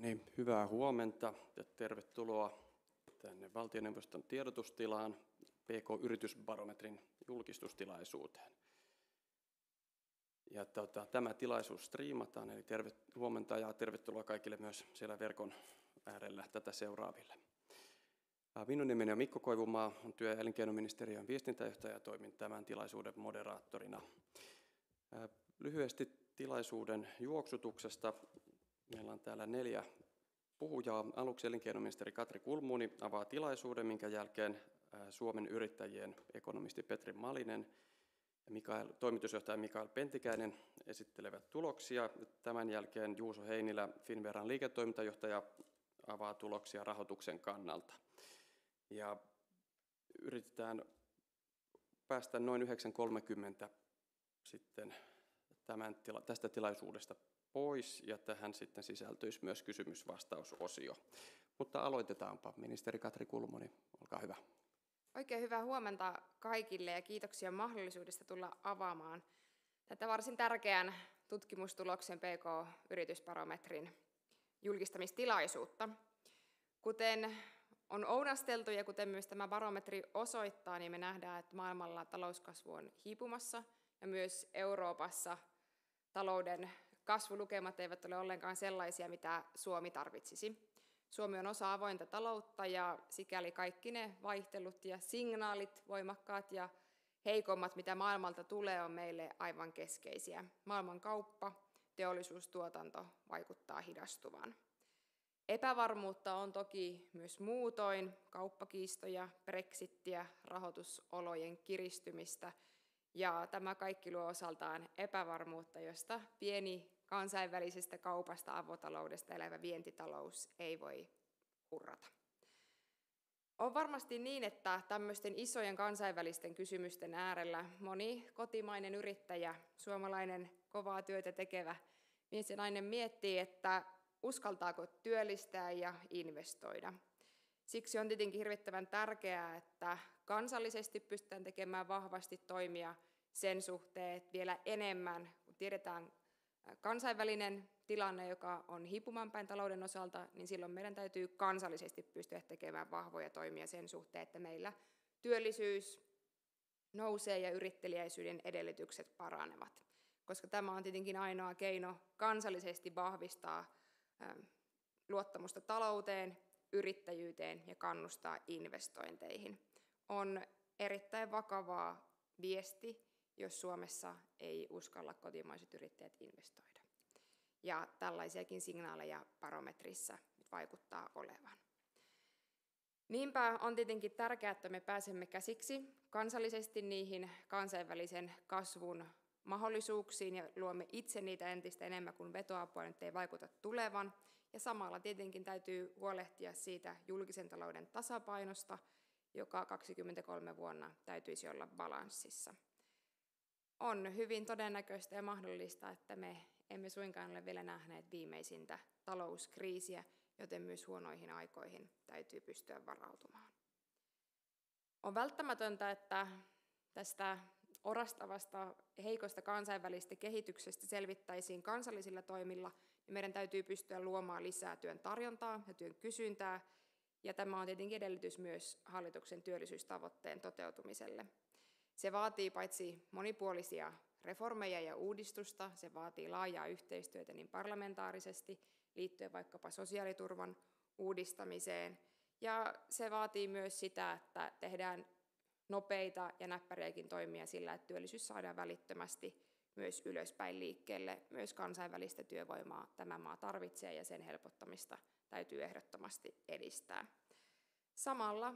Niin, hyvää huomenta ja tervetuloa tänne valtioneuvoston tiedotustilaan PK-yritysbarometrin julkistustilaisuuteen. Ja tämä tilaisuus striimataan, eli huomenta ja tervetuloa kaikille myös siellä verkon äärellä tätä seuraaville. Minun nimeni on Mikko Koivumaa, olen työ- ja elinkeinoministeriön viestintäjohtaja ja toimin tämän tilaisuuden moderaattorina. Lyhyesti tilaisuuden juoksutuksesta. Meillä on täällä 4 puhujaa. Aluksi elinkeinoministeri Katri Kulmuni avaa tilaisuuden, minkä jälkeen Suomen yrittäjien ekonomisti Petri Malinen ja toimitusjohtaja Mikael Pentikäinen esittelevät tuloksia. Tämän jälkeen Juuso Heinilä, Finnveran liiketoimintajohtaja, avaa tuloksia rahoituksen kannalta. Ja yritetään päästä noin 9.30 sitten tästä tilaisuudesta pois, ja tähän sitten sisältyisi myös kysymys-vastausosio. Mutta aloitetaanpa. Ministeri Katri Kulmuni, olkaa hyvä. Oikein hyvää huomenta kaikille ja kiitoksia mahdollisuudesta tulla avaamaan tätä varsin tärkeän tutkimustuloksen PK-yritysbarometrin julkistamistilaisuutta. Kuten on ounasteltu ja kuten myös tämä barometri osoittaa, niin me nähdään, että maailmalla talouskasvu on hiipumassa ja myös Euroopassa talouden kasvulukemat eivät ole ollenkaan sellaisia, mitä Suomi tarvitsisi. Suomi on osa avointa taloutta ja sikäli kaikki ne vaihtelut ja signaalit, voimakkaat ja heikommat, mitä maailmalta tulee, on meille aivan keskeisiä. Maailman kauppa, teollisuustuotanto vaikuttaa hidastuvan. Epävarmuutta on toki myös muutoin, kauppakiistoja, brexittiä, rahoitusolojen kiristymistä, ja tämä kaikki luo osaltaan epävarmuutta, josta pieni kansainvälisestä kaupasta, avotaloudesta elävä vientitalous ei voi hurrata. On varmasti niin, että tämmöisten isojen kansainvälisten kysymysten äärellä moni kotimainen yrittäjä, suomalainen kovaa työtä tekevä mies ja nainen miettii, että uskaltaako työllistää ja investoida. Siksi on tietenkin hirvittävän tärkeää, että kansallisesti pystytään tekemään vahvasti toimia sen suhteen, että vielä enemmän, kun tiedetään kansainvälinen tilanne, joka on hiipumaan päin talouden osalta, niin silloin meidän täytyy kansallisesti pystyä tekemään vahvoja toimia sen suhteen, että meillä työllisyys nousee ja yritteliäisyyden edellytykset paranevat. Koska tämä on tietenkin ainoa keino kansallisesti vahvistaa luottamusta talouteen, yrittäjyyteen ja kannustaa investointeihin. On erittäin vakavaa viesti, jos Suomessa ei uskalla kotimaiset yrittäjät investoida. Ja tällaisiakin signaaleja barometrissa vaikuttaa olevan. Niinpä on tietenkin tärkeää, että me pääsemme käsiksi kansallisesti niihin kansainvälisen kasvun mahdollisuuksiin ja luomme itse niitä entistä enemmän, kun vetoapua nyt ei vaikuta tulevan. Ja samalla tietenkin täytyy huolehtia siitä julkisen talouden tasapainosta, joka 2023 vuonna täytyisi olla balanssissa. On hyvin todennäköistä ja mahdollista, että me emme suinkaan ole vielä nähneet viimeisintä talouskriisiä, joten myös huonoihin aikoihin täytyy pystyä varautumaan. On välttämätöntä, että tästä orastavasta heikosta kansainvälisestä kehityksestä selvittäisiin kansallisilla toimilla, niin meidän täytyy pystyä luomaan lisää työn tarjontaa ja työn kysyntää, ja tämä on tietenkin edellytys myös hallituksen työllisyystavoitteen toteutumiselle. Se vaatii paitsi monipuolisia reformeja ja uudistusta, se vaatii laajaa yhteistyötä niin parlamentaarisesti liittyen vaikkapa sosiaaliturvan uudistamiseen, ja se vaatii myös sitä, että tehdään nopeita ja näppäriäkin toimia sillä, että työllisyys saadaan välittömästi myös ylöspäin liikkeelle. Myös kansainvälistä työvoimaa tämä maa tarvitsee ja sen helpottamista täytyy ehdottomasti edistää. Samalla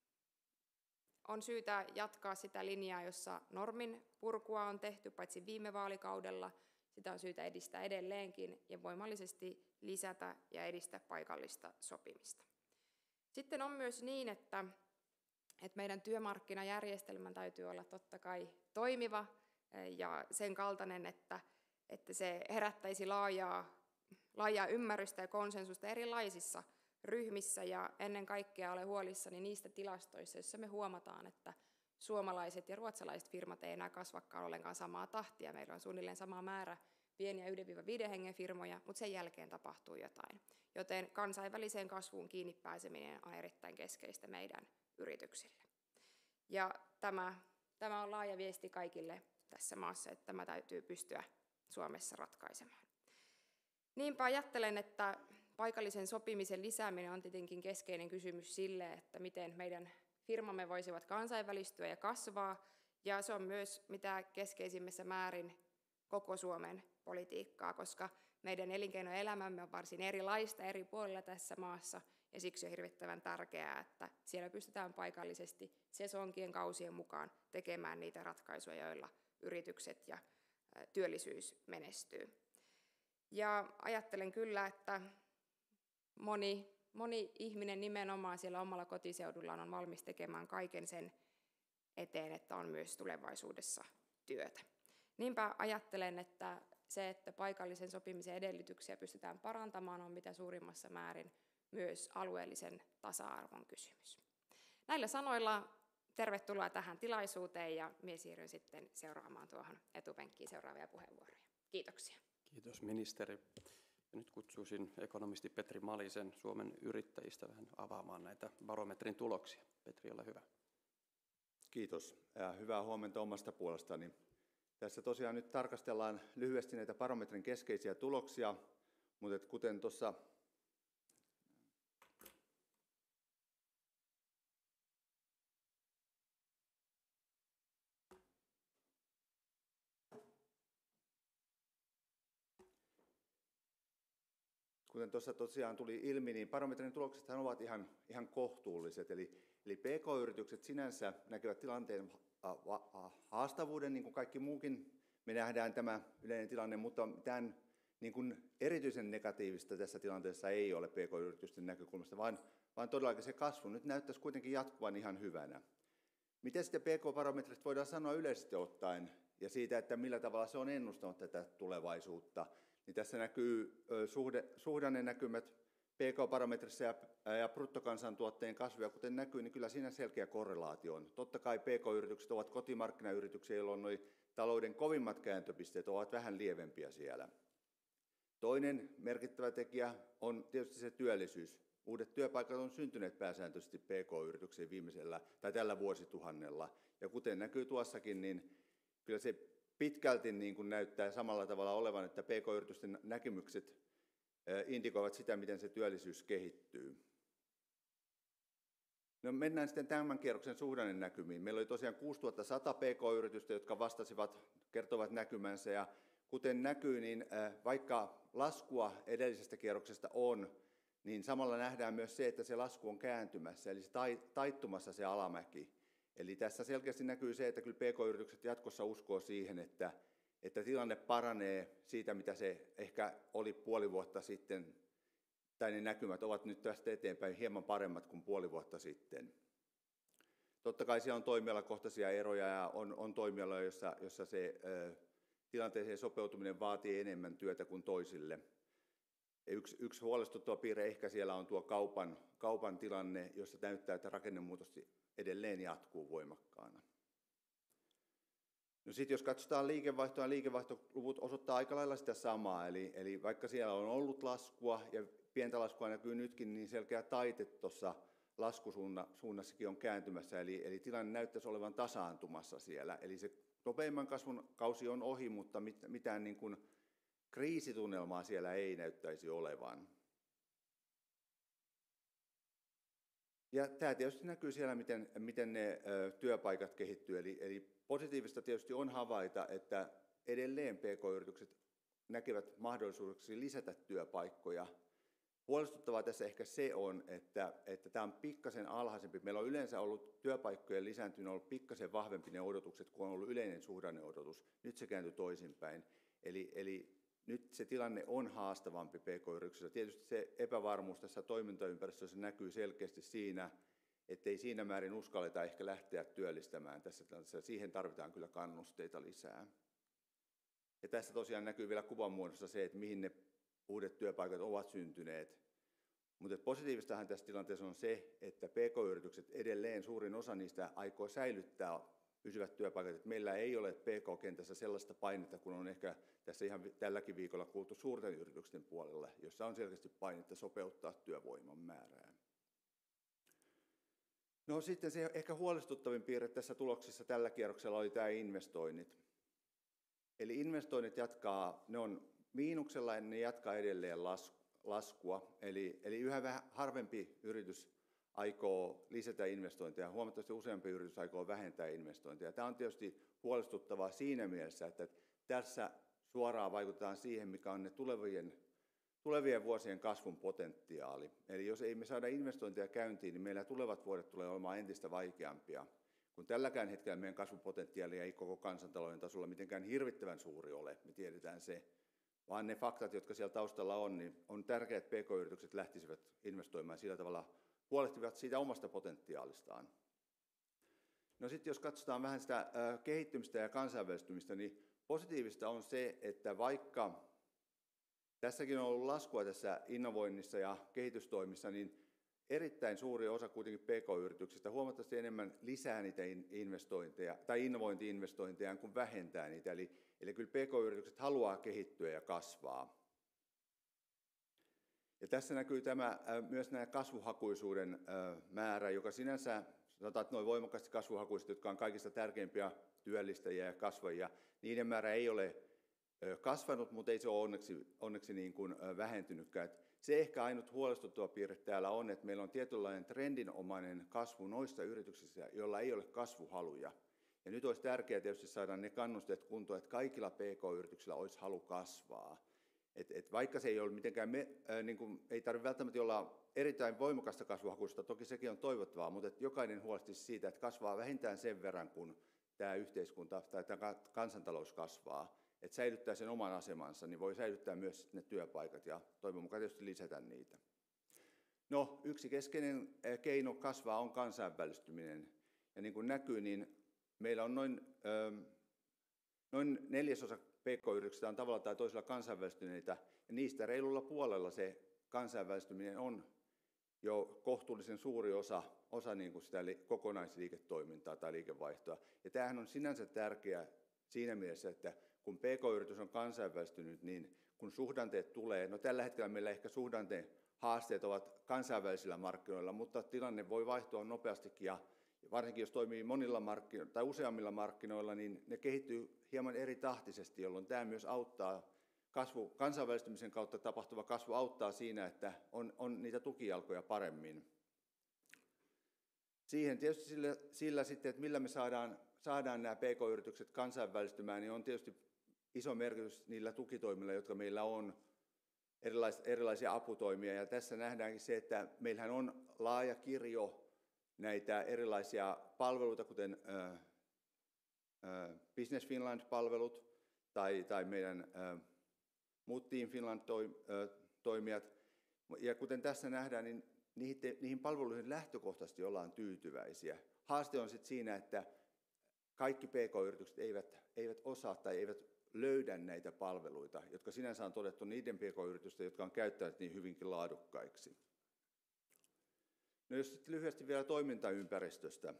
on syytä jatkaa sitä linjaa, jossa normin purkua on tehty paitsi viime vaalikaudella, sitä on syytä edistää edelleenkin ja voimallisesti lisätä ja edistää paikallista sopimista. Sitten on myös niin, että meidän työmarkkinajärjestelmän täytyy olla totta kai toimiva ja sen kaltainen, että se herättäisi laajaa ymmärrystä ja konsensusta erilaisissa ryhmissä, ja ennen kaikkea olen huolissani niistä tilastoissa, joissa me huomataan, että suomalaiset ja ruotsalaiset firmat ei enää kasvakaan ollenkaan samaa tahtia. Meillä on suunnilleen sama määrä pieniä 1-5 hengen firmoja, mutta sen jälkeen tapahtuu jotain. Joten kansainväliseen kasvuun kiinni pääseminen on erittäin keskeistä meidän yrityksille. Ja tämä on laaja viesti kaikille tässä maassa, että tämä täytyy pystyä Suomessa ratkaisemaan. Niinpä ajattelen, että paikallisen sopimisen lisääminen on tietenkin keskeinen kysymys sille, että miten meidän firmamme voisivat kansainvälistyä ja kasvaa, ja se on myös mitä keskeisimmässä määrin koko Suomen politiikkaa, koska meidän elinkeinoelämämme on varsin erilaista eri puolilla tässä maassa, ja siksi on hirvittävän tärkeää, että siellä pystytään paikallisesti sesonkien kausien mukaan tekemään niitä ratkaisuja, joilla yritykset ja työllisyys menestyy. Ja ajattelen kyllä, että moni ihminen nimenomaan siellä omalla kotiseudullaan on valmis tekemään kaiken sen eteen, että on myös tulevaisuudessa työtä. Niinpä ajattelen, että se, että paikallisen sopimisen edellytyksiä pystytään parantamaan, on mitä suurimmassa määrin myös alueellisen tasa-arvon kysymys. Näillä sanoilla tervetuloa tähän tilaisuuteen ja minä siirryn sitten seuraamaan tuohon etupenkkiin seuraavia puheenvuoroja. Kiitoksia. Kiitos ministeri. Ja nyt kutsuisin ekonomisti Petri Malisen Suomen yrittäjistä vähän avaamaan näitä barometrin tuloksia. Petri, ole hyvä. Kiitos ja hyvää huomenta omasta puolestani. Tässä tosiaan nyt tarkastellaan lyhyesti näitä barometrin keskeisiä tuloksia, mutta kuten tuossa tosiaan tuli ilmi, niin barometrin tuloksethan ovat ihan kohtuulliset. Eli PK-yritykset sinänsä näkevät tilanteen haastavuuden, niin kuin kaikki muukin. Me nähdään tämä yleinen tilanne, mutta mitään niin kuin erityisen negatiivista tässä tilanteessa ei ole PK-yritysten näkökulmasta, vaan todellakin se kasvu nyt näyttäisi kuitenkin jatkuvan ihan hyvänä. Miten sitten PK-barometrista voidaan sanoa yleisesti ottaen ja siitä, että millä tavalla se on ennustanut tätä tulevaisuutta? Niin tässä näkyy suhdannenäkymät PK-barometrissa ja bruttokansantuotteen kasvua, kuten näkyy, niin kyllä siinä selkeä korrelaatio on. Totta kai PK-yritykset ovat kotimarkkinayrityksiä, jolloin nuo talouden kovimmat kääntöpisteet ovat vähän lievempiä siellä. Toinen merkittävä tekijä on tietysti se työllisyys. Uudet työpaikat on syntyneet pääsääntöisesti PK-yrityksiin tällä vuosituhannella. Ja kuten näkyy tuossakin, niin kyllä se pitkälti niin kuin näyttää samalla tavalla olevan, että PK-yritysten näkemykset indikoivat sitä, miten se työllisyys kehittyy. No mennään sitten tämän kierroksen suhdannenäkymiin. Meillä oli tosiaan 6100 PK-yritystä, jotka kertovat näkymänsä. Ja kuten näkyy, niin vaikka laskua edellisestä kierroksesta on, niin samalla nähdään myös se, että se lasku on kääntymässä, eli se taittumassa se alamäki. Eli tässä selkeästi näkyy se, että kyllä PK-yritykset jatkossa uskoo siihen, että tilanne paranee siitä, mitä se ehkä oli puoli vuotta sitten, tai ne näkymät ovat nyt tästä eteenpäin hieman paremmat kuin puoli vuotta sitten. Totta kai siellä on toimialakohtaisia eroja ja on toimialoja, jossa se tilanteeseen sopeutuminen vaatii enemmän työtä kuin toisille. Yksi huolestuttava piirre ehkä siellä on tuo kaupan tilanne, jossa näyttää, että rakennemuutos edelleen jatkuu voimakkaana. No sitten jos katsotaan liikevaihtoa, liikevaihtoluvut osoittaa aika lailla sitä samaa, eli vaikka siellä on ollut laskua ja pientä laskua näkyy nytkin, niin selkeä taite tuossa laskusuunnassakin on kääntymässä, eli tilanne näyttäisi olevan tasaantumassa siellä. Eli se nopeimman kasvun kausi on ohi, mutta mitään niin kuin kriisitunnelmaa siellä ei näyttäisi olevan. Ja tämä tietysti näkyy siellä, miten ne työpaikat kehittyy. Eli positiivista tietysti on havaita, että edelleen PK-yritykset näkevät mahdollisuuksia lisätä työpaikkoja. Huolestuttavaa tässä ehkä se on, että tämä on pikkasen alhaisempi. Meillä on yleensä ollut työpaikkojen lisääntyminen, ollut pikkasen vahvempi ne odotukset, kuin on ollut yleinen suhdanneodotus. Nyt se kääntyi toisinpäin. Eli nyt se tilanne on haastavampi PK-yrityksessä. Tietysti se epävarmuus tässä toimintaympäristössä näkyy selkeästi siinä, ettei siinä määrin uskalleta ehkä lähteä työllistämään tässä tilanteessa. Siihen tarvitaan kyllä kannusteita lisää. Ja tässä tosiaan näkyy vielä kuvan muodossa se, että mihin ne uudet työpaikat ovat syntyneet. Mutta positiivistahan tässä tilanteessa on se, että PK-yritykset edelleen suurin osa niistä aikoo säilyttää pysyvät työpaikat. Että meillä ei ole PK-kentässä sellaista painetta, kun on ehkä tässä ihan tälläkin viikolla kuultu suurten yritysten puolella, jossa on selkeästi painetta sopeuttaa työvoiman määrää. No sitten se ehkä huolestuttavin piirre tässä tuloksessa tällä kierroksella oli tämä investoinnit. Eli investoinnit ne on miinuksella ja ne jatkaa edelleen laskua. Eli yhä vähän harvempi yritys aikoo lisätä investointeja, huomattavasti useampi yritys aikoo vähentää investointeja. Tämä on tietysti huolestuttavaa siinä mielessä, että tässä suoraan vaikutetaan siihen, mikä on ne tulevien vuosien kasvun potentiaali. Eli jos ei me saada investointeja käyntiin, niin meillä tulevat vuodet tulee olemaan entistä vaikeampia. Kun tälläkään hetkellä meidän kasvupotentiaali ei koko kansantalouden tasolla mitenkään hirvittävän suuri ole, me tiedetään se, vaan ne faktat, jotka siellä taustalla on, niin on tärkeää, että PK-yritykset lähtisivät investoimaan sillä tavalla, huolehtivat siitä omasta potentiaalistaan. No sitten jos katsotaan vähän sitä kehittymistä ja kansainvälistymistä, niin positiivista on se, että vaikka tässäkin on ollut laskua tässä innovoinnissa ja kehitystoimissa, niin erittäin suuri osa kuitenkin PK-yrityksistä huomattavasti enemmän lisää niitä investointeja tai innovointi-investointeja kuin vähentää niitä. Eli kyllä PK-yritykset haluaa kehittyä ja kasvaa. Ja tässä näkyy myös nämä kasvuhakuisuuden määrä, joka sinänsä, sanotaan, että noin voimakkaasti kasvuhakuiset, jotka on kaikista tärkeimpiä työllistäjiä ja kasvajia, niiden määrä ei ole kasvanut, mutta ei se ole onneksi niin kuin vähentynytkään. Se ehkä ainut huolestuttava piirre täällä on, että meillä on tietynlainen trendinomainen kasvu noissa yrityksissä, joilla ei ole kasvuhaluja. Ja nyt olisi tärkeää tietysti saada ne kannusteet kuntoon, että kaikilla PK-yrityksillä olisi halu kasvaa. Et vaikka se ei ole mitenkään, ei tarvitse välttämättä olla erittäin voimakasta kasvuhakuista, toki sekin on toivottavaa, mutta jokainen huolehtisi siitä, että kasvaa vähintään sen verran, kun tämä yhteiskunta tai tämä kansantalous kasvaa. Että säilyttää sen oman asemansa, niin voi säilyttää myös ne työpaikat ja toivon mukaan tietysti lisätä niitä. No, yksi keskeinen keino kasvaa on kansainvälistyminen. Ja niin kuin näkyy, niin meillä on noin 1/4 PK-yrityksistä on tavalla tai toisella kansainvälistyneitä, ja niistä reilulla puolella se kansainvälistyminen on jo kohtuullisen suuri osa niin kuin sitä kokonaisliiketoimintaa tai liikevaihtoa. Ja tämähän on sinänsä tärkeää siinä mielessä, että kun PK-yritys on kansainvälistynyt, niin kun suhdanteet tulee, no tällä hetkellä meillä ehkä suhdanteen haasteet ovat kansainvälisillä markkinoilla, mutta tilanne voi vaihtua nopeastikin ja varsinkin jos toimii monilla markkinoilla tai useammilla markkinoilla, niin ne kehittyy hieman eri tahtisesti, jolloin tämä myös auttaa kansainvälistymisen kautta tapahtuva kasvu auttaa siinä, että on niitä tukijalkoja paremmin. Siihen tietysti sillä sitten, että millä me saadaan nämä PK-yritykset kansainvälistymään, niin on tietysti iso merkitys niillä tukitoimilla, jotka meillä on, erilaisia aputoimia. Ja tässä nähdäänkin se, että meillähän on laaja kirjo näitä erilaisia palveluita, kuten Business Finland-palvelut tai meidän muut Team Finland-toimijat. Ja kuten tässä nähdään, niin niihin palveluihin lähtökohtaisesti ollaan tyytyväisiä. Haaste on sitten siinä, että kaikki PK-yritykset eivät osaa tai eivät löydä näitä palveluita, jotka sinänsä on todettu niiden PK-yritysten, jotka on käyttäneet niin hyvinkin laadukkaiksi. No jos sitten lyhyesti vielä toimintaympäristöstä.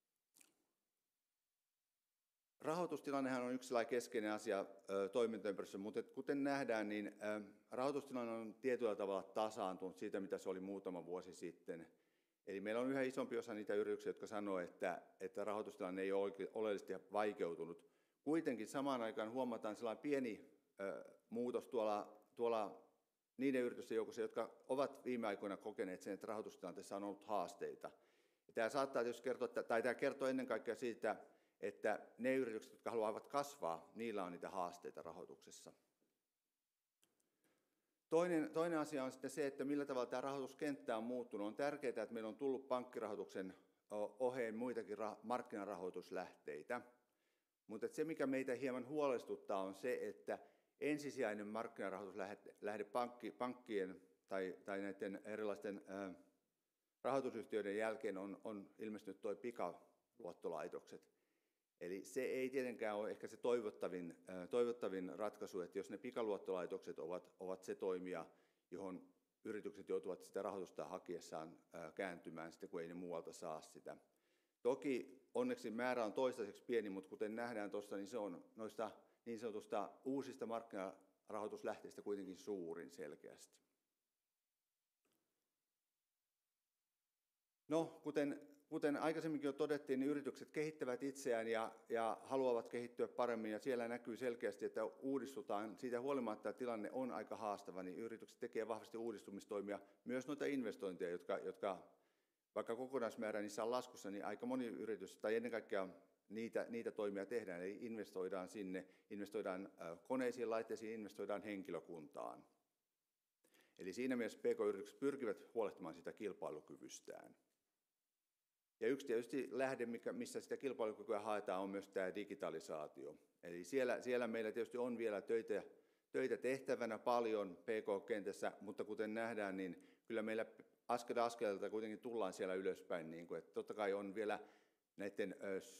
Rahoitustilannehan on yksi keskeinen asia toimintaympäristössä, mutta kuten nähdään, niin rahoitustilanne on tietyllä tavalla tasaantunut siitä, mitä se oli muutama vuosi sitten. Eli meillä on yhä isompi osa niitä yrityksiä, jotka sanoo, että rahoitustilanne ei ole oleellisesti vaikeutunut. Kuitenkin samaan aikaan huomataan sellainen pieni muutos tuolla niiden yritysten joukossa, jotka ovat viime aikoina kokeneet sen, että rahoitustilanteessa on ollut haasteita. Ja tämä saattaa tietysti kertoa, tai tämä kertoo ennen kaikkea siitä, että ne yritykset, jotka haluavat kasvaa, niillä on niitä haasteita rahoituksessa. Toinen asia on sitten se, että millä tavalla tämä rahoituskenttä on muuttunut. On tärkeää, että meillä on tullut pankkirahoituksen oheen muitakin markkinarahoituslähteitä. Mutta se, mikä meitä hieman huolestuttaa, on se, että ensisijainen markkinarahoituslähde pankkien tai näiden erilaisten rahoitusyhtiöiden jälkeen on ilmestynyt tuo pikaluottolaitokset. Eli se ei tietenkään ole ehkä se toivottavin ratkaisu, että jos ne pikaluottolaitokset ovat se toimija, johon yritykset joutuvat sitä rahoitusta hakiessaan kääntymään, sitten kun ei ne muualta saa sitä. Toki onneksi määrä on toistaiseksi pieni, mutta kuten nähdään tuossa, niin se on noista niin sanotusta uusista markkinarahoituslähteistä kuitenkin suurin selkeästi. No, kuten aikaisemminkin jo todettiin, niin yritykset kehittävät itseään ja haluavat kehittyä paremmin, ja siellä näkyy selkeästi, että uudistutaan. Siitä huolimatta, että tilanne on aika haastava, niin yritykset tekevät vahvasti uudistumistoimia, myös noita investointeja, jotka vaikka kokonaismäärä niissä on laskussa, niin aika moni yritys, tai ennen kaikkea niitä toimia tehdään, eli investoidaan sinne, investoidaan koneisiin, laitteisiin, investoidaan henkilökuntaan. Eli siinä mielessä PK-yritykset pyrkivät huolehtimaan sitä kilpailukyvystään. Ja yksi tietysti lähde, missä sitä kilpailukykyä haetaan, on myös tämä digitalisaatio. Eli siellä meillä tietysti on vielä töitä tehtävänä paljon PK-kentässä, mutta kuten nähdään, niin kyllä meillä askeleelta kuitenkin tullaan siellä ylöspäin. Niin kuin, että totta kai on vielä näiden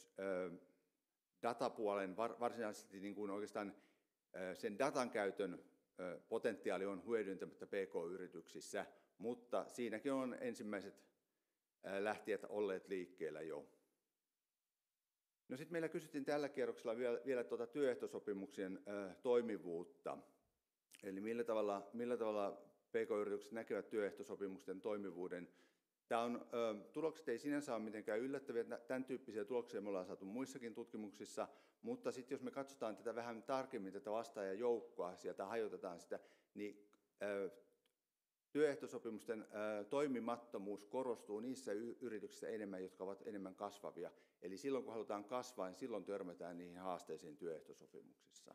datapuolen varsinaisesti niin kuin oikeastaan sen datan käytön potentiaali on hyödyntämättä PK-yrityksissä, mutta siinäkin on ensimmäiset lähtijät olleet liikkeellä jo. No sitten meillä kysyttiin tällä kierroksella vielä työehtosopimuksien toimivuutta. Eli millä tavalla PK-yritykset näkevät työehtosopimusten toimivuuden. Tulokset ei sinänsä ole mitenkään yllättäviä, tämän tyyppisiä tuloksia me ollaan saatu muissakin tutkimuksissa, mutta sitten jos me katsotaan tätä vähän tarkemmin, tätä vastaajajoukkoa, sieltä hajotetaan sitä, niin työehtosopimusten toimimattomuus korostuu niissä yrityksissä enemmän, jotka ovat enemmän kasvavia. Eli silloin kun halutaan kasvaa, niin silloin törmätään niihin haasteisiin työehtosopimuksissa.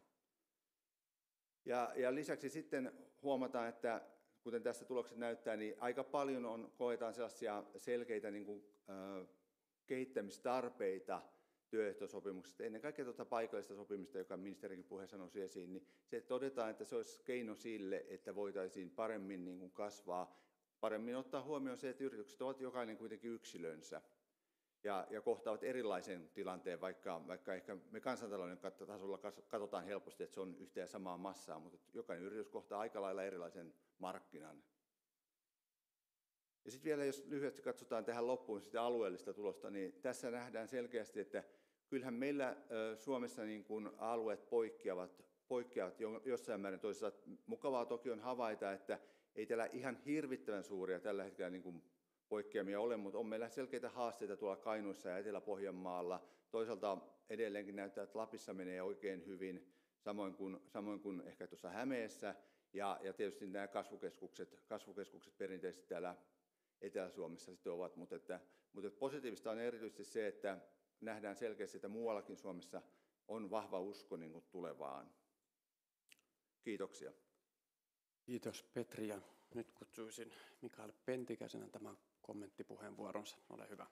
Ja lisäksi sitten huomataan, että kuten tässä tulokset näyttää, niin aika paljon koetaan sellaisia selkeitä niin kuin, kehittämistarpeita työehtosopimuksesta. Ennen kaikkea paikallista sopimista, joka ministerikin puheessa nousi esiin, niin se todetaan, että se olisi keino sille, että voitaisiin paremmin niin kuin kasvaa, paremmin ottaa huomioon se, että yritykset ovat jokainen kuitenkin yksilönsä ja kohtaavat erilaisen tilanteen, vaikka ehkä me kansantalouden tasolla katsotaan helposti, että se on yhtä ja samaa massaa, mutta jokainen yritys kohtaa aika lailla erilaisen markkinan. Ja sitten vielä, jos lyhyesti katsotaan tähän loppuun sitä alueellista tulosta, niin tässä nähdään selkeästi, että kyllähän meillä Suomessa niin kuin alueet poikkeavat jossain määrin toisessa. Mukavaa toki on havaita, että ei täällä ihan hirvittävän suuria tällä hetkellä niin kuin poikkeamia ole, mutta on meillä selkeitä haasteita tuolla Kainuussa ja Etelä-Pohjanmaalla. Toisaalta edelleenkin näyttää, että Lapissa menee oikein hyvin, samoin kuin ehkä tuossa Hämeessä. Ja tietysti nämä kasvukeskukset perinteisesti täällä Etelä-Suomessa sitten ovat, mutta positiivista on erityisesti se, että nähdään selkeästi, että muuallakin Suomessa on vahva usko niin kuin tulevaan. Kiitoksia. Kiitos Petri, ja nyt kutsuisin Mikael Pentikäisen tämän kommenttipuheenvuoronsa. Ole hyvä.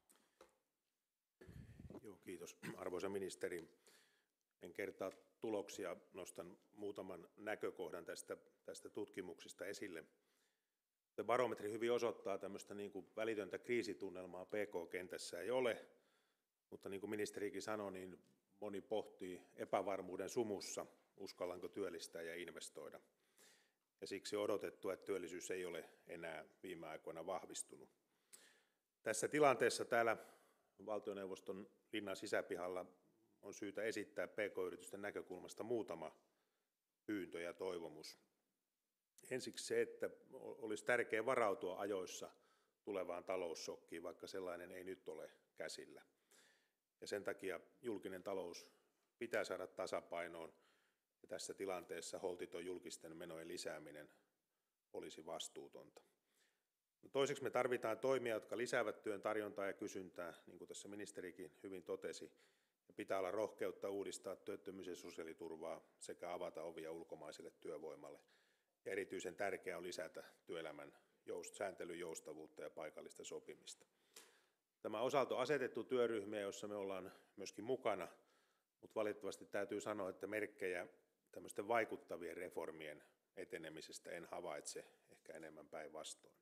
Joo, kiitos arvoisa ministeri. En kertaa tuloksia, nostan muutaman näkökohdan tästä tutkimuksesta esille. Barometri hyvin osoittaa tämmöistä niin kuin välitöntä kriisitunnelmaa PK-kentässä ei ole, mutta niin kuin ministerikin sanoi, niin moni pohtii epävarmuuden sumussa, uskallanko työllistää ja investoida. Ja siksi on odotettu, että työllisyys ei ole enää viime aikoina vahvistunut. Tässä tilanteessa täällä valtioneuvoston linnan sisäpihalla on syytä esittää PK-yritysten näkökulmasta muutama pyyntö ja toivomus. Ensiksi se, että olisi tärkeää varautua ajoissa tulevaan taloussokkiin, vaikka sellainen ei nyt ole käsillä. Ja sen takia julkinen talous pitää saada tasapainoon, ja tässä tilanteessa holtiton julkisten menojen lisääminen olisi vastuutonta. Toiseksi me tarvitaan toimia, jotka lisäävät työn tarjontaa ja kysyntää, niin kuin tässä ministerikin hyvin totesi. Ja pitää olla rohkeutta uudistaa työttömyys- ja sosiaaliturvaa sekä avata ovia ulkomaiselle työvoimalle. Ja erityisen tärkeää on lisätä työelämän sääntelyn joustavuutta ja paikallista sopimista. Tämä osalta on asetettu työryhmiä, joissa me ollaan myöskin mukana, mutta valitettavasti täytyy sanoa, että merkkejä tämmöisten vaikuttavien reformien etenemisestä en havaitse, ehkä enemmän päinvastoin.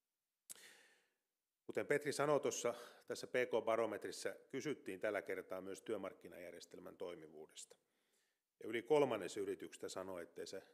Kuten Petri sanoi tässä PK-barometrissa, kysyttiin tällä kertaa myös työmarkkinajärjestelmän toimivuudesta. Ja yli 1/3 yrityksistä sanoi,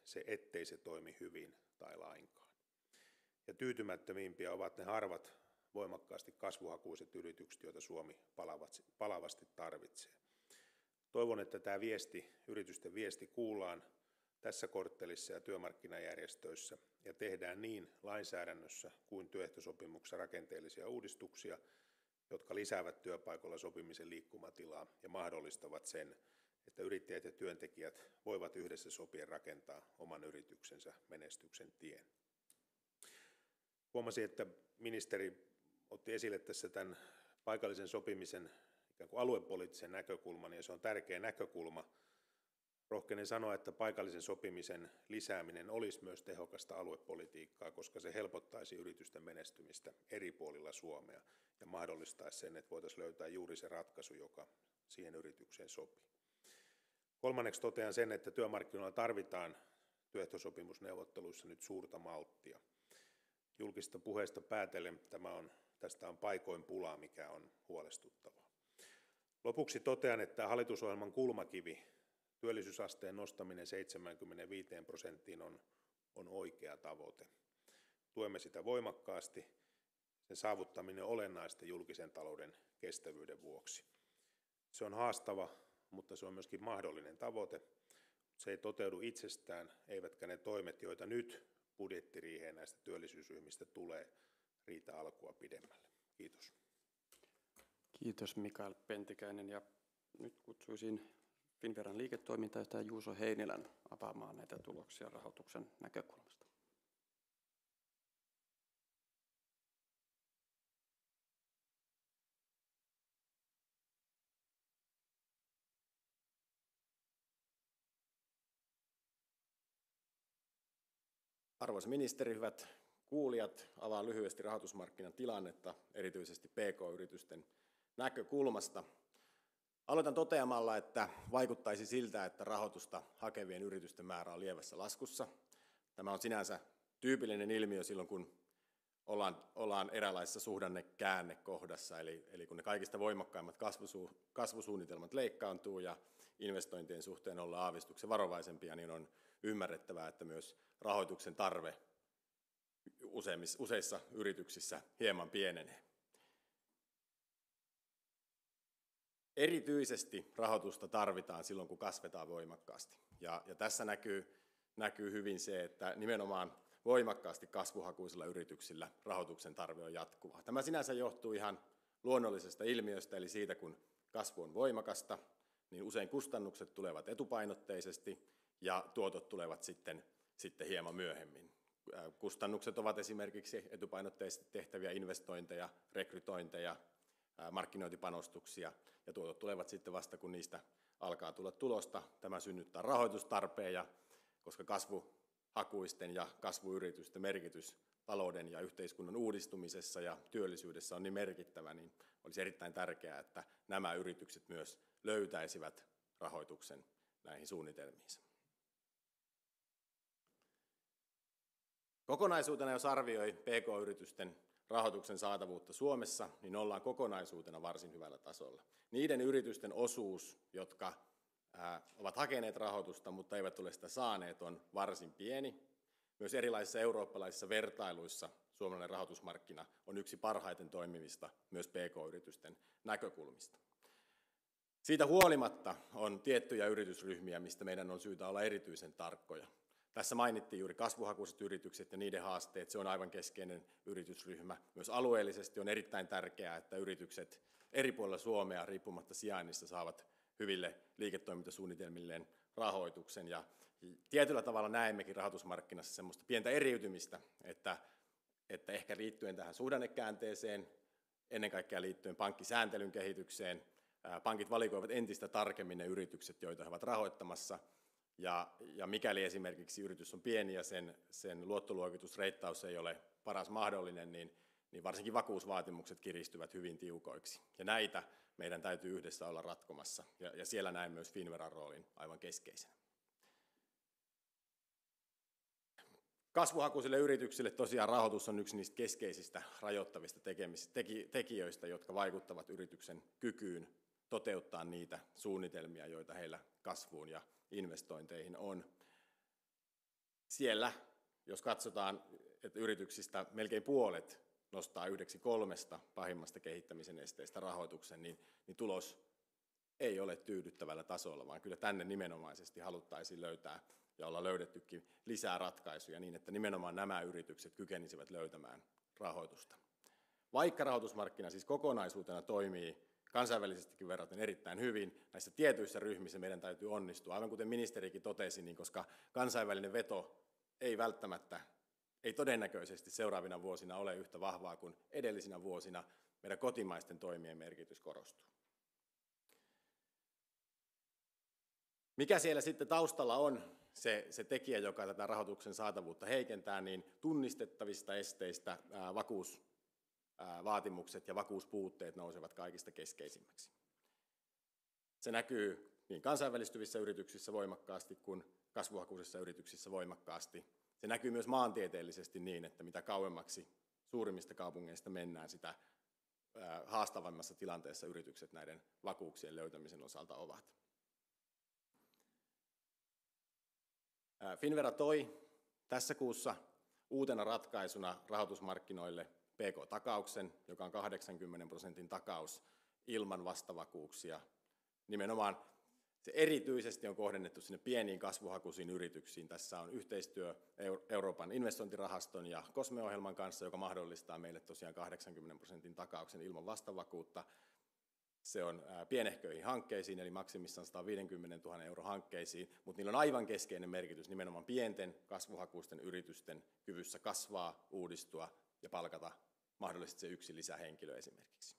ettei se toimi hyvin tai lainkaan. Ja tyytymättömimpiä ovat ne harvat voimakkaasti kasvuhakuiset yritykset, joita Suomi palavasti tarvitsee. Toivon, että tämä yritysten viesti kuullaan tässä korttelissa ja työmarkkinajärjestöissä ja tehdään niin lainsäädännössä kuin työehtosopimuksessa rakenteellisia uudistuksia, jotka lisäävät työpaikoilla sopimisen liikkumatilaa ja mahdollistavat sen, että yrittäjät ja työntekijät voivat yhdessä sopien rakentaa oman yrityksensä menestyksen tien. Huomasin, että ministeri otti esille tässä tämän paikallisen sopimisen ikään kuin aluepoliittisen näkökulman, ja se on tärkeä näkökulma. Rohkenen sanoa, että paikallisen sopimisen lisääminen olisi myös tehokasta aluepolitiikkaa, koska se helpottaisi yritysten menestymistä eri puolilla Suomea ja mahdollistaisi sen, että voitaisiin löytää juuri se ratkaisu, joka siihen yritykseen sopii. Kolmanneksi totean sen, että työmarkkinoilla tarvitaan työehtosopimusneuvotteluissa nyt suurta malttia. Julkista puheesta päätellen tästä on paikoin pulaa, mikä on huolestuttavaa. Lopuksi totean, että hallitusohjelman kulmakivi, työllisyysasteen nostaminen 75% on oikea tavoite. Tuemme sitä voimakkaasti. Sen saavuttaminen on olennaista julkisen talouden kestävyyden vuoksi. Se on haastava, mutta se on myöskin mahdollinen tavoite. Se ei toteudu itsestään, eivätkä ne toimet, joita nyt budjettiriiheen näistä työllisyysryhmistä tulee, riitä alkua pidemmälle. Kiitos. Kiitos Mikael Pentikäinen, ja nyt kutsuisin Finnveran liiketoimintajohtaja Juuso Heinilän avaamaan näitä tuloksia rahoituksen näkökulmasta. Arvoisa ministeri, hyvät kuulijat, avaan lyhyesti rahoitusmarkkinan tilannetta, erityisesti PK-yritysten näkökulmasta. Aloitan toteamalla, että vaikuttaisi siltä, että rahoitusta hakevien yritysten määrä on lievässä laskussa. Tämä on sinänsä tyypillinen ilmiö silloin, kun ollaan eräänlaisessa suhdannekäännekohdassa, eli kun ne kaikista voimakkaimmat kasvusuunnitelmat leikkaantuu ja investointien suhteen ollaan aavistuksen varovaisempia, niin on ymmärrettävää, että myös rahoituksen tarve useissa yrityksissä hieman pienenee. Erityisesti rahoitusta tarvitaan silloin, kun kasvetaan voimakkaasti. Ja tässä näkyy hyvin se, että nimenomaan voimakkaasti kasvuhakuisilla yrityksillä rahoituksen tarve on jatkuvaa. Tämä sinänsä johtuu ihan luonnollisesta ilmiöstä, eli siitä, kun kasvu on voimakasta, niin usein kustannukset tulevat etupainotteisesti ja tuotot tulevat sitten hieman myöhemmin. Kustannukset ovat esimerkiksi etupainotteisesti tehtäviä investointeja, rekrytointeja, markkinointipanostuksia, ja tuotot tulevat sitten vasta, kun niistä alkaa tulla tulosta. Tämä synnyttää rahoitustarpeen, ja koska kasvuhakuisten ja kasvuyritysten merkitys talouden ja yhteiskunnan uudistumisessa ja työllisyydessä on niin merkittävä, niin olisi erittäin tärkeää, että nämä yritykset myös löytäisivät rahoituksen näihin suunnitelmiinsa. Kokonaisuutena, jos arvioi PK-yritysten rahoituksen saatavuutta Suomessa, niin ollaan kokonaisuutena varsin hyvällä tasolla. Niiden yritysten osuus, jotka ovat hakeneet rahoitusta, mutta eivät ole sitä saaneet, on varsin pieni. Myös erilaisissa eurooppalaisissa vertailuissa suomalainen rahoitusmarkkina on yksi parhaiten toimivista myös PK-yritysten näkökulmista. Siitä huolimatta on tiettyjä yritysryhmiä, mistä meidän on syytä olla erityisen tarkkoja. Tässä mainittiin juuri kasvuhakuiset yritykset ja niiden haasteet. Se on aivan keskeinen yritysryhmä. Myös alueellisesti on erittäin tärkeää, että yritykset eri puolilla Suomea riippumatta sijainnista saavat hyville liiketoimintasuunnitelmilleen rahoituksen. Ja tietyllä tavalla näemmekin rahoitusmarkkinassa semmoista pientä eriytymistä, että ehkä liittyen tähän suhdannekäänteeseen, ennen kaikkea liittyen pankkisääntelyn kehitykseen, pankit valikoivat entistä tarkemmin ne yritykset, joita he ovat rahoittamassa. Ja mikäli esimerkiksi yritys on pieni ja sen luottoluokitusreittaus ei ole paras mahdollinen, niin varsinkin vakuusvaatimukset kiristyvät hyvin tiukoiksi. Ja näitä meidän täytyy yhdessä olla ratkomassa, ja siellä näen myös Finnveran roolin aivan keskeisenä. Kasvuhakuisille yrityksille tosiaan rahoitus on yksi niistä keskeisistä rajoittavista tekijöistä, jotka vaikuttavat yrityksen kykyyn toteuttaa niitä suunnitelmia, joita heillä kasvuun ja investointeihin on. Siellä, jos katsotaan, että yrityksistä melkein puolet nostaa yhdeksi 3 pahimmasta kehittämisen esteestä rahoituksen, niin tulos ei ole tyydyttävällä tasolla, vaan kyllä tänne nimenomaisesti haluttaisiin löytää ja olla löydettykin lisää ratkaisuja niin, että nimenomaan nämä yritykset kykenisivät löytämään rahoitusta. Vaikka rahoitusmarkkina siis kokonaisuutena toimii kansainvälisestikin verraten erittäin hyvin, näissä tietyissä ryhmissä meidän täytyy onnistua. Aivan kuten ministerikin totesi, niin koska kansainvälinen veto ei todennäköisesti seuraavina vuosina ole yhtä vahvaa kuin edellisinä vuosina, meidän kotimaisten toimien merkitys korostuu. Mikä siellä sitten taustalla on se tekijä, joka tätä rahoituksen saatavuutta heikentää, niin tunnistettavista esteistä vakuusvaatimukset ja vakuuspuutteet nousevat kaikista keskeisimmäksi. Se näkyy niin kansainvälistyvissä yrityksissä voimakkaasti kuin kasvuhakuisissa yrityksissä voimakkaasti. Se näkyy myös maantieteellisesti niin, että mitä kauemmaksi suurimmista kaupungeista mennään, sitä haastavammassa tilanteessa yritykset näiden vakuuksien löytämisen osalta ovat. Finnvera toi tässä kuussa uutena ratkaisuna rahoitusmarkkinoille PK-takauksen, joka on 80% takaus ilman vastavakuuksia. Nimenomaan se erityisesti on kohdennettu sinne pieniin kasvuhakuisiin yrityksiin. Tässä on yhteistyö Euroopan investointirahaston ja COSME-ohjelman kanssa, joka mahdollistaa meille tosiaan 80% takauksen ilman vastavakuutta. Se on pienehköihin hankkeisiin, eli maksimissaan 150 000 € hankkeisiin, mutta niillä on aivan keskeinen merkitys nimenomaan pienten kasvuhakuisten yritysten kyvyssä kasvaa, uudistua ja palkata mahdollisesti se yksi lisähenkilö esimerkiksi.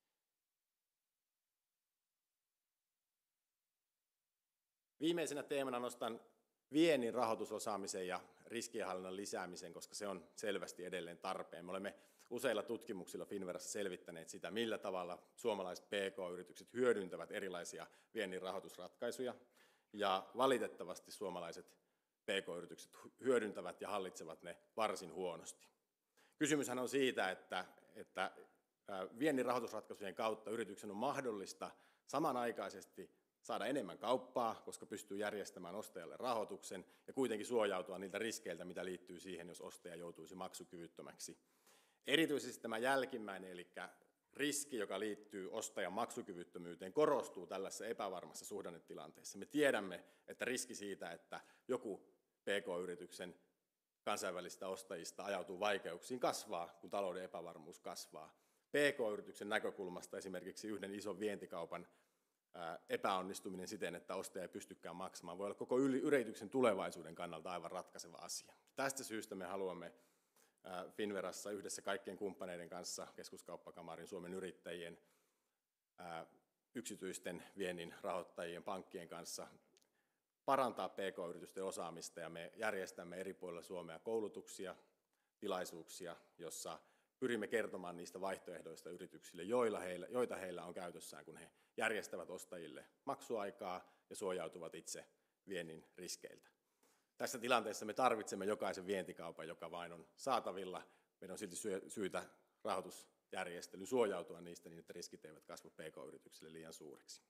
Viimeisenä teemana nostan viennin rahoitusosaamisen ja riskienhallinnan lisäämisen, koska se on selvästi edelleen tarpeen. Me olemme useilla tutkimuksilla Finnverassa selvittäneet sitä, millä tavalla suomalaiset PK-yritykset hyödyntävät erilaisia viennin rahoitusratkaisuja. Ja valitettavasti suomalaiset PK-yritykset hyödyntävät ja hallitsevat ne varsin huonosti. Kysymyshän on siitä, että viennin rahoitusratkaisujen kautta yrityksen on mahdollista samanaikaisesti saada enemmän kauppaa, koska pystyy järjestämään ostajalle rahoituksen ja kuitenkin suojautua niiltä riskeiltä, mitä liittyy siihen, jos ostaja joutuisi maksukyvyttömäksi. Erityisesti tämä jälkimmäinen, eli riski, joka liittyy ostajan maksukyvyttömyyteen, korostuu tällaisessa epävarmassa suhdannetilanteessa. Me tiedämme, että riski siitä, että joku PK-yrityksen kansainvälisistä ostajista ajautuu vaikeuksiin, kasvaa, kun talouden epävarmuus kasvaa. PK-yrityksen näkökulmasta esimerkiksi yhden ison vientikaupan epäonnistuminen siten, että ostaja ei pystykään maksamaan, voi olla koko yrityksen tulevaisuuden kannalta aivan ratkaiseva asia. Tästä syystä me haluamme Finnverassa yhdessä kaikkien kumppaneiden kanssa, Keskuskauppakamarin, Suomen Yrittäjien, yksityisten viennin rahoittajien, pankkien kanssa parantaa PK-yritysten osaamista, ja me järjestämme eri puolilla Suomea koulutuksia, tilaisuuksia, jossa pyrimme kertomaan niistä vaihtoehdoista yrityksille, joita heillä on käytössään, kun he järjestävät ostajille maksuaikaa ja suojautuvat itse viennin riskeiltä. Tässä tilanteessa me tarvitsemme jokaisen vientikaupan, joka vain on saatavilla. Meidän on silti syytä rahoitusjärjestely suojautua niistä niin, että riskit eivät kasva PK-yrityksille liian suureksi.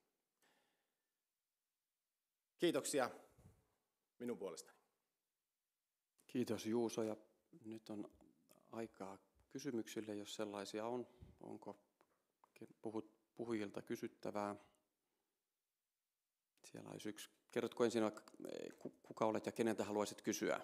Kiitoksia minun puolestani. Kiitos Juuso, ja nyt on aikaa kysymyksille, jos sellaisia on. Onko puhujilta kysyttävää? Siellä olisi yksi. Kerrotko ensin, kuka olet ja keneltä haluaisit kysyä?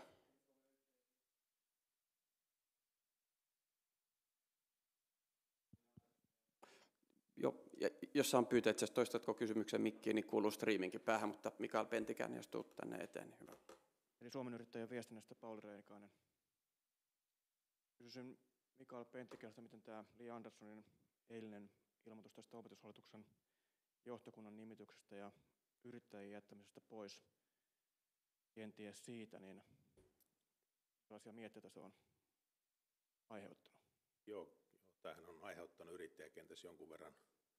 Joo, ja jos saan pyytää, että toistatko kysymyksen mikkiin, niin kuuluu striiminkin päähän, mutta Mikael Pentikäinen, jos tulet tänne eteen, niin hyvä. Eli Suomen Yrittäjien viestinnästä Pauli Reinikainen. Kysyisin Mikael Pentikältä, miten tämä Li Anderssonin eilinen ilmoitus tästä opetushallituksen johtokunnan nimityksestä ja yrittäjien jättämisestä pois kenties siitä, niin millaisia mietteitä se on aiheuttanut? Joo, tämähän on aiheuttanut yrittäjäkentässä jonkun verran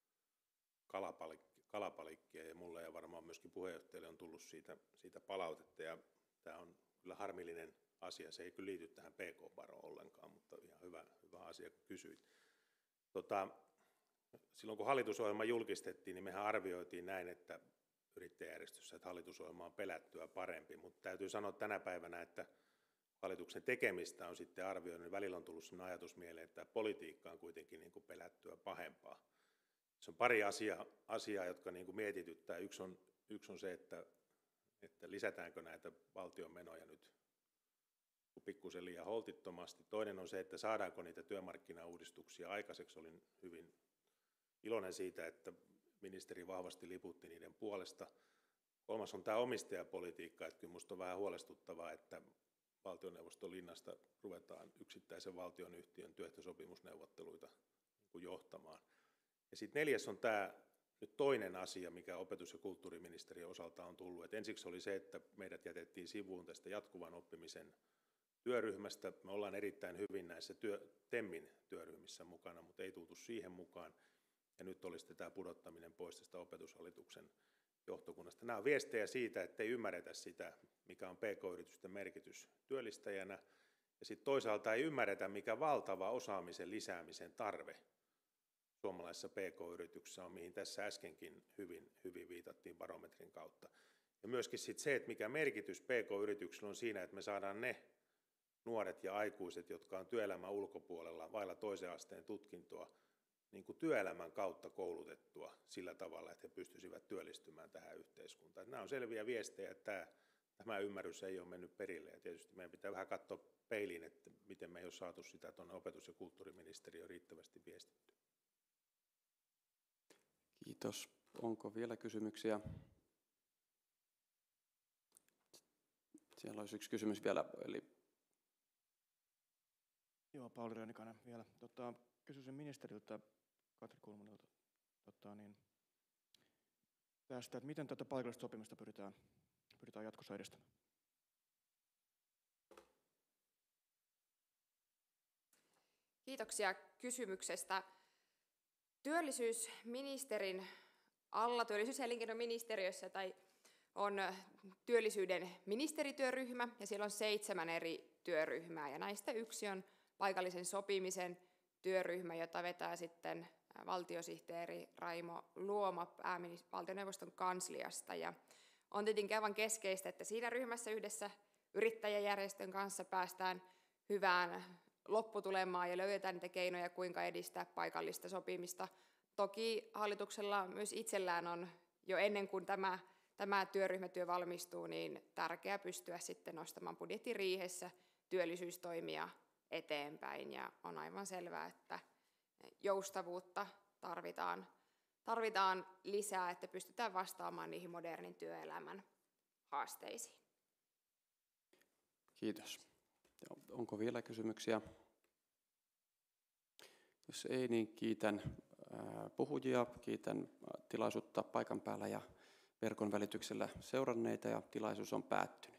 kalapalikkia, ja mulle ja varmaan myöskin puheenjohtajalle on tullut siitä palautetta, ja tämä on kyllä harmillinen asia. Se ei kyllä liity tähän PK-baroon ollenkaan, mutta ihan hyvä asia, kun kysyit. Silloin kun hallitusohjelma julkistettiin, niin mehän arvioitiin näin, että yrittäjäjärjestössä, että hallitusohjelma on pelättyä parempi, mutta täytyy sanoa tänä päivänä, että hallituksen tekemistä on sitten arvioinut, niin välillä on tullut sellainen ajatus mieleen, että politiikka on kuitenkin niin kuin pelättyä pahempaa. Se on pari asiaa, jotka niin kuin mietityttää. Yksi on se, että lisätäänkö näitä valtion menoja nyt pikkusen liian holtittomasti. Toinen on se, että saadaanko niitä työmarkkinauudistuksia aikaiseksi. Olin hyvin iloinen siitä, että ministeri vahvasti liputti niiden puolesta. Kolmas on tämä omistajapolitiikka, että kyllä minusta on vähän huolestuttavaa, että valtioneuvoston linnasta ruvetaan yksittäisen valtionyhtiön työehtosopimusneuvotteluita johtamaan. Ja sitten neljäs on tämä nyt toinen asia, mikä opetus- ja kulttuuriministeriön osalta on tullut. Et ensiksi oli se, että meidät jätettiin sivuun tästä jatkuvan oppimisen työryhmästä. Me ollaan erittäin hyvin näissä TEMin työryhmissä mukana, mutta ei tultu siihen mukaan. Ja nyt olisi tämä pudottaminen pois tästä opetushallituksen johtokunnasta. Nämä on viestejä siitä, että ei ymmärretä sitä, mikä on PK-yritysten merkitys työllistäjänä. Ja sitten toisaalta ei ymmärretä, mikä valtava osaamisen lisäämisen tarve suomalaisessa PK-yrityksessä on, mihin tässä äskenkin hyvin viitattiin barometrin kautta. Ja myöskin sitten se, että mikä merkitys PK-yrityksellä on siinä, että me saadaan ne nuoret ja aikuiset, jotka on työelämän ulkopuolella vailla toisen asteen tutkintoa, niin kuin työelämän kautta koulutettua sillä tavalla, että he pystyisivät työllistymään tähän yhteiskuntaan. Nämä on selviä viestejä, että tämä ymmärrys ei ole mennyt perille. Ja tietysti meidän pitää vähän katsoa peiliin, että miten me ei ole saatu sitä tuonne opetus- ja kulttuuriministeriöön riittävästi viestittyä. Kiitos. Onko vielä kysymyksiä? Siellä olisi yksi kysymys vielä. Joo, Pauli Rönikainen vielä. Kysyisin ministeriltä, Katri Kulmunilta, tästä, että miten tätä paikallista sopimista pyritään jatkossa edistämään? Kiitoksia kysymyksestä. Työllisyysministerin alla, työllisyys- ja elinkeinoministeriössä on työllisyyden ministerityöryhmä ja siellä on 7 eri työryhmää ja näistä yksi on paikallisen sopimisen työryhmä, jota vetää sitten valtiosihteeri Raimo Luoma valtioneuvoston kansliasta. Ja on tietenkin aivan keskeistä, että siinä ryhmässä yhdessä yrittäjäjärjestön kanssa päästään hyvään lopputulemaan ja löydetään niitä keinoja, kuinka edistää paikallista sopimista. Toki hallituksella myös itsellään on jo ennen kuin tämä työryhmätyö valmistuu, niin tärkeää pystyä sitten nostamaan budjettiriihessä työllisyystoimia eteenpäin. Ja on aivan selvää, että joustavuutta tarvitaan lisää, että pystytään vastaamaan niihin modernin työelämän haasteisiin. Kiitos. Onko vielä kysymyksiä? Jos ei, niin kiitän puhujia, kiitän tilaisuutta paikan päällä ja verkon välityksellä seuranneita ja tilaisuus on päättynyt.